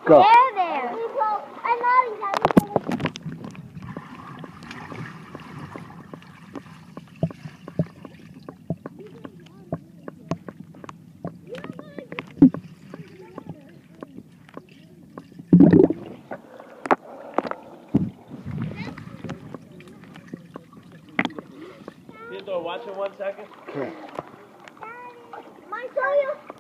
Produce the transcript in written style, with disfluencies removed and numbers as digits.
Go. There. Theodore, watch it 1 second. Okay. My